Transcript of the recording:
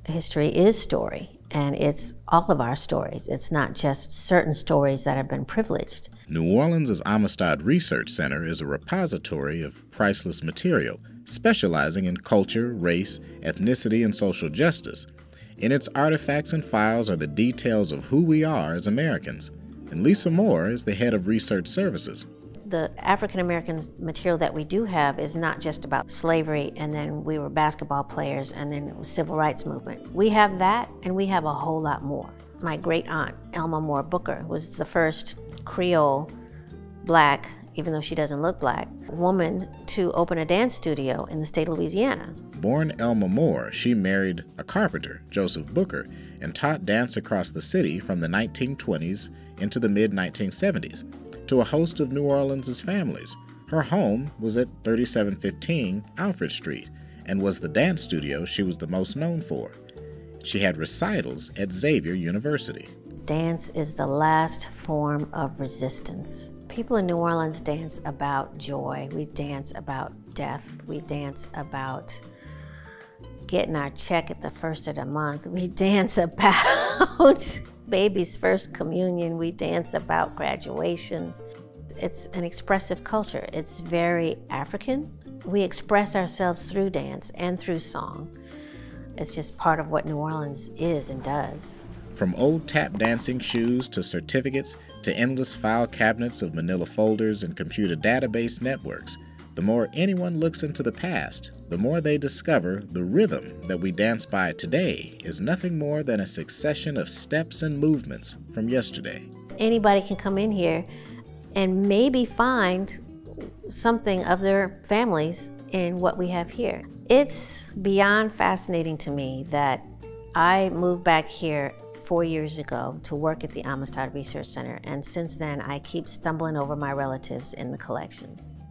history is story, and it's all of our stories. It's not just certain stories that have been privileged. New Orleans' Amistad Research Center is a repository of priceless material, specializing in culture, race, ethnicity, and social justice. In its artifacts and files are the details of who we are as Americans. And Lisa Moore is the head of research services. The African American material that we do have is not just about slavery and then we were basketball players and then it was civil rights movement. We have that and we have a whole lot more. My great aunt, Elma Moore Booker, was the first Creole black, even though she doesn't look black, woman to open a dance studio in the state of Louisiana. Born Elma Moore, she married a carpenter, Joseph Booker, and taught dance across the city from the 1920s into the mid-1970s. To a host of New Orleans' families. Her home was at 3715 Alfred Street and was the dance studio she was the most known for. She had recitals at Xavier University. Dance is the last form of resistance. People in New Orleans dance about joy. We dance about death. We dance about getting our check at the first of the month. We dance about baby's first communion. We dance about graduations. It's an expressive culture. It's very African. We express ourselves through dance and through song. It's just part of what New Orleans is and does. From old tap dancing shoes to certificates to endless file cabinets of manila folders and computer database networks, the more anyone looks into the past, the more they discover the rhythm that we dance by today is nothing more than a succession of steps and movements from yesterday. Anybody can come in here and maybe find something of their families in what we have here. It's beyond fascinating to me that I moved back here 4 years ago to work at the Amistad Research Center, and since then I keep stumbling over my relatives in the collections.